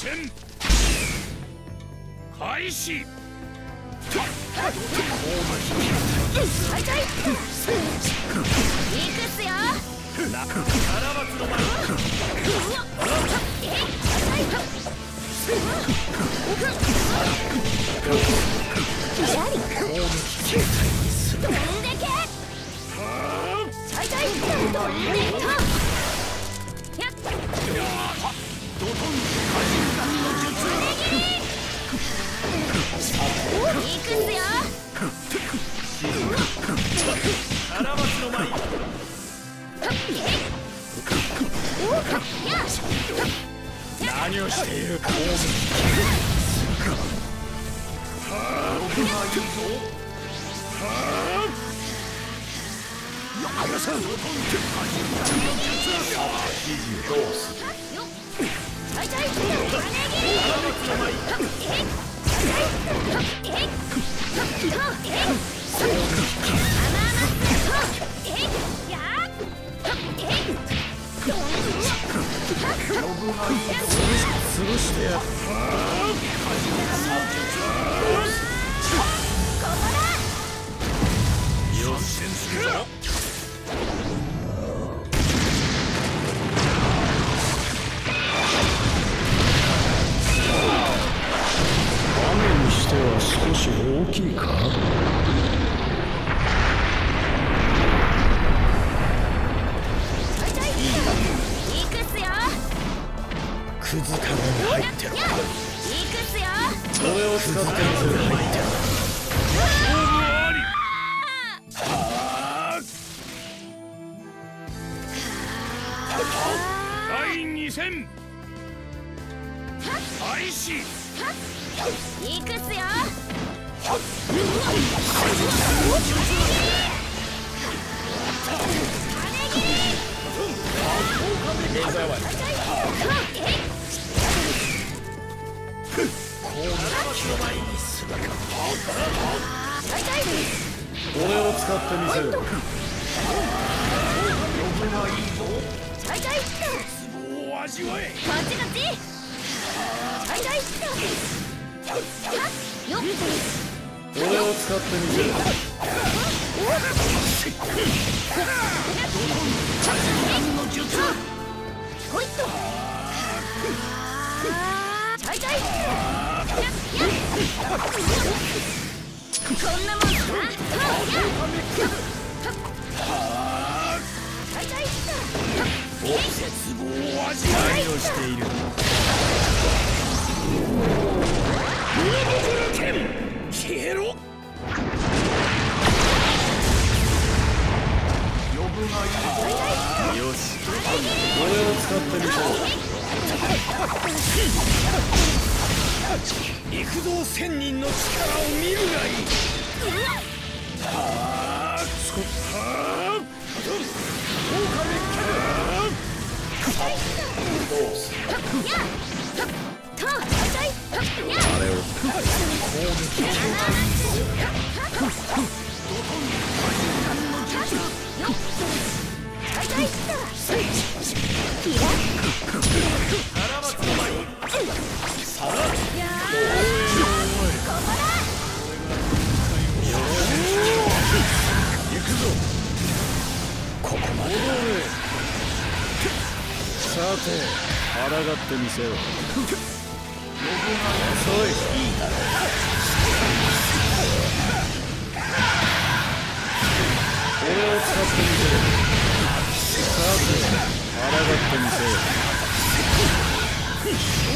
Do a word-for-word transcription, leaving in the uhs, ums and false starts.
戦開始。 はいはい。いくっすよ。 なカラバツの前。 えっはいはい。ジャリ飛んでけ。はいはい。飛んでと。やっドトン火人神の術。 いくっすよ。 カラバツの前。何をしている。攻撃僕がいいぞ。よさんどうする。 はいはい。カラバツの前。えっ潰してやる。よしするぞ。雨にしては少し大きいか。クズカゴに入ってる。 いくっすよ。 それを使ってみせる。入ってる。勝負あり。はあ。第二戦開始。 いくっすよ。 目障り。俺を使ってみせる。壺を味わえ。 こっちこっち。はいはい。よっ。 俺を使ってみせる。 ほいっと。はいはい。こんなもんか。はいはい。 絶望を味わえ。何をしている。消えろ。呼ぶがいい。よし。俺を使ってみせろ。幾度千人の力を見るがいい。はあ、そはあ、どうする。あれを攻撃。ここまで。さて、抗ってみせろ。遅い。俺を使ってみせろ。さて、抗ってみせよ。